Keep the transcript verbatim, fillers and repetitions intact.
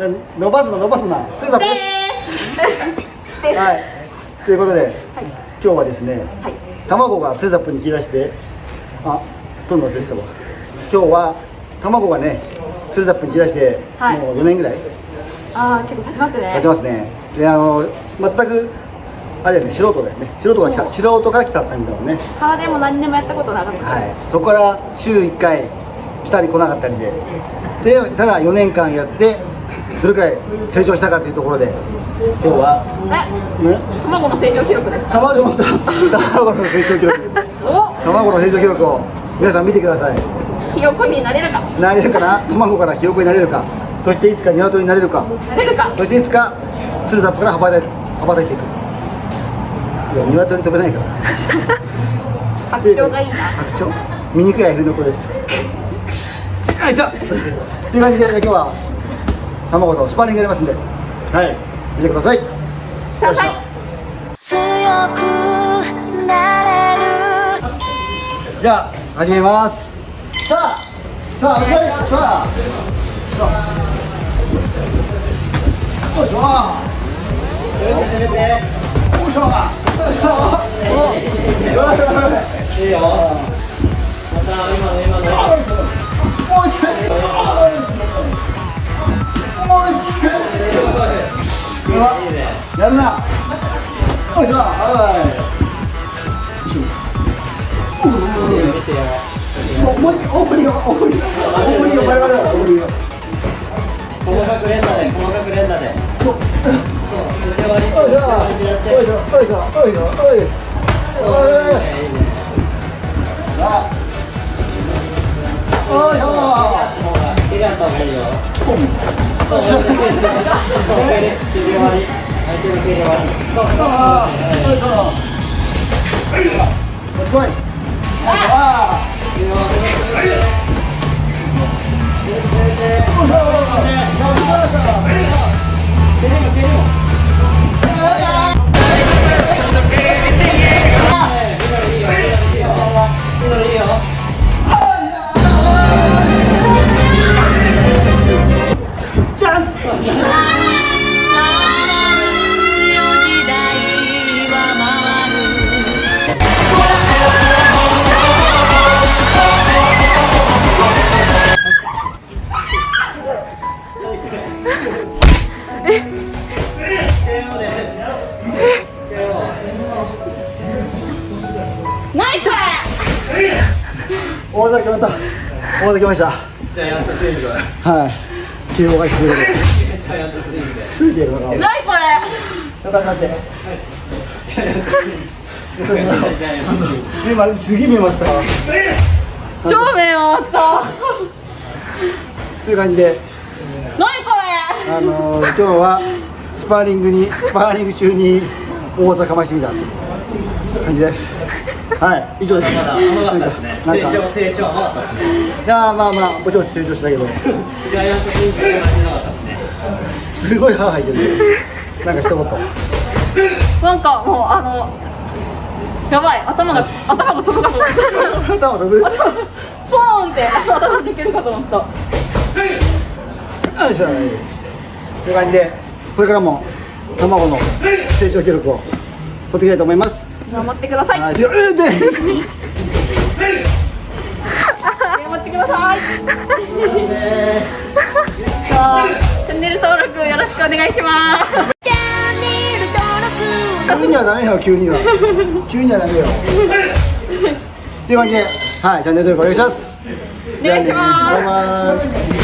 伸ばすの伸ばすな。つるさんです。はい。ということで、今日はですね、卵がツーザップに切り出して、あ、どんどん忘れてたわ。今日は卵がね、ツーザップに切り出して、もうよねんぐらい。 ああ、結構経ちますね。 経ちますね。で、あの全くあれだよね、素人だよね。素人が来た、素人から来た感じだもんね。 からでも何でもやったことなかった。 はい。そこから週いっかい来たり来なかったりで、でただよねんかんやってどれくらい成長したかというところで、今日はえ、卵の成長記録ですか？ 卵の卵の成長記録です。卵の成長記録を皆さん見てください。 ひよこになれるか。 なれるかな。卵からひよこになれるか。そしていつか鶏になれるか。 なれるか。 そしていつかツルザップから羽ばたいて羽ばたいていく。いや、鶏飛べないから。 白鳥がいいな。 白鳥。醜いアヒルの子です。はい、じゃあという感じで今日は卵とスパーリングやりますんで、はい、見てください。 ささい。 強くなれる。 じゃあ始めます。さあ、さあ、おいしょ。さあ。よいしょ。攻めて。よいしょ。いいよ。また今の今の。おいしい。おいしい。やるな。おいしょ。はい。もうもうオープニングオープニングオープニングバリバリだ。オープニング。細かく連打で細かく連打で。そう。おいしょ。おいしょ。おいしょ。おいしょ。おいしょ。おい。あ。おいしょ。切りった方がいいよ。大技決まった。大技決まりました。じゃあやったスイング。はい。気をがしてくれる。やったスイングで。スイングやるのか。何これ。戦って。今次見ました。 超目回った。 という感じで。 何これ。 あの今日はスパーリングにスパーリング中に大技かましてみた感じです。はい、以上です。まだ甘かったですね。成長成長甘かったですね。じゃあまあまあぼちぼち成長したけど。ジャイアントスイングがなかったですね。すごい歯入ってる。なんか一言。 なんかもうあのやばい頭が頭が飛ぶかと思った。 頭飛ぶ。 ポーンって頭抜けるかと思った。 よいしょ。という感じでこれからも卵の成長記録を取っていきたいと思います。 頑張ってください。 はい、で、えで。 頑張ってください。チャンネル登録よろしくお願いします。チャンネル登録。 急にはダメよ、急には。急にはダメよ。という感じで、はい、チャンネル登録お願いします。 お願いします。 お願いします。